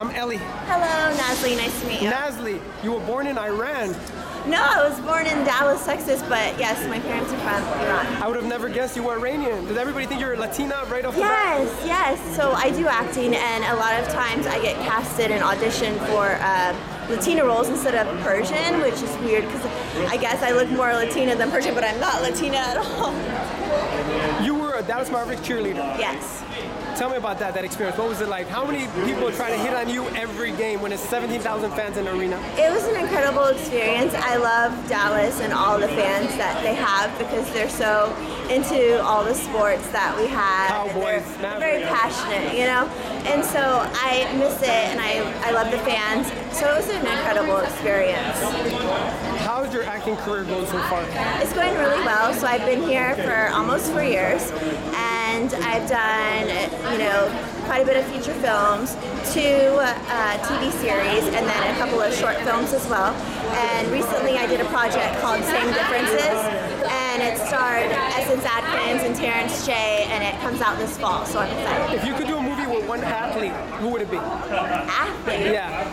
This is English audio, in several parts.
I'm Elie. Hello, Nasli. Nice to meet you. Nasli, you were born in Iran. No, I was born in Dallas, Texas, but yes, my parents are from Iran. I would have never guessed you were Iranian. Did everybody think you're Latina right off the bat? Yes. So I do acting, and a lot of times I get casted and auditioned for Latina roles instead of Persian, which is weird because I guess I look more Latina than Persian, but I'm not Latina at all. You were a Dallas Mavericks cheerleader. Yes. Tell me about that experience. What was it like? How many people try to hit on you every game when it's 17,000 fans in the arena? It was an incredible experience. I love Dallas and all the fans that they have because they're so into all the sports that we have. Cowboys, they're very passionate, you know? And so I miss it, and I love the fans. So it was an incredible experience. How's your acting career going so far? It's going really well. So I've been here for almost 4 years, and I've done, quite a bit of feature films, 2 TV series, and then a couple of short films as well. And recently I did a project called Same Differences, and it starred Essence Atkins and Terrence J, and it comes out this fall, so I'm excited. If you could do a movie with one athlete, who would it be? Athlete? Yeah.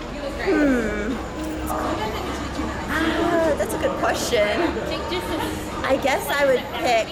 That's a good question. I guess I would pick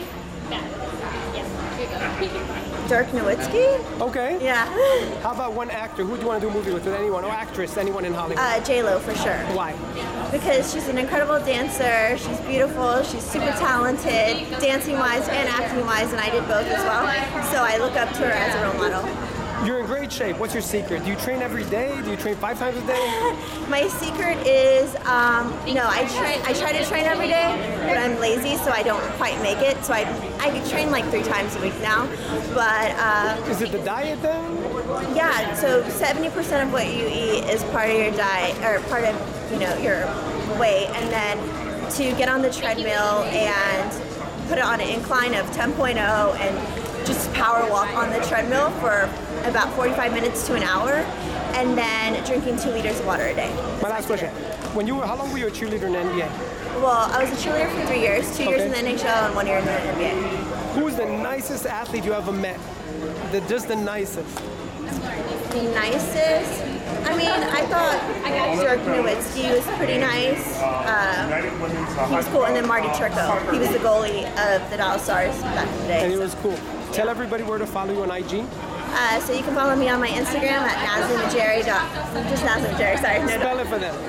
Dirk Nowitzki? Okay. Yeah. How about one actor? Who do you want to do a movie with anyone? Or actress, anyone in Hollywood? J-Lo for sure. Why? Because she's an incredible dancer, she's beautiful, she's super talented, dancing-wise and acting-wise, and I did both as well. So I look up to her as a role model. You're in great shape. What's your secret? Do you train every day? Do you train 5 times a day? My secret is, I try to train every day, but I'm lazy, so I don't quite make it. So I train like 3 times a week now. But is it the diet then? Yeah. So 70% of what you eat is part of your diet, or part of your weight, and then to get on the treadmill and put it on an incline of 10.0 and just power walk on the treadmill for about 45 minutes to an hour, and then drinking 2 liters of water a day. My last question. How long were you a cheerleader in the NBA? Well, I was a cheerleader for 3 years, 2 years in the NHL and 1 year in the NBA. Who's the nicest athlete you ever met? Just the nicest. The nicest? I mean, I thought Dirk Nowitzki was pretty nice. He was cool, and then Marty Turco. He was the goalie of the Dallas Stars back in the day. And he was cool. Tell everybody where to follow you on IG. So you can follow me on my Instagram at NasliMajeri. Just NasliMajeri, sorry. Spell it for them.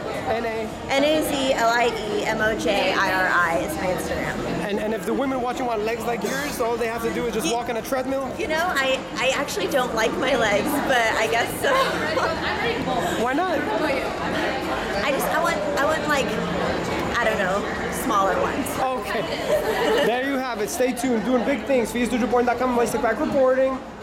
NAZLIEMOJIRI is my Instagram. And if the women watching want legs like yours, all they have to do is just walk on a treadmill? I actually don't like my legs, but I guess so. Why not? I want like, I don't know, smaller ones. Okay. There you have it. Stay tuned. Doing big things. EsNews.com. Elie Seckbach reporting.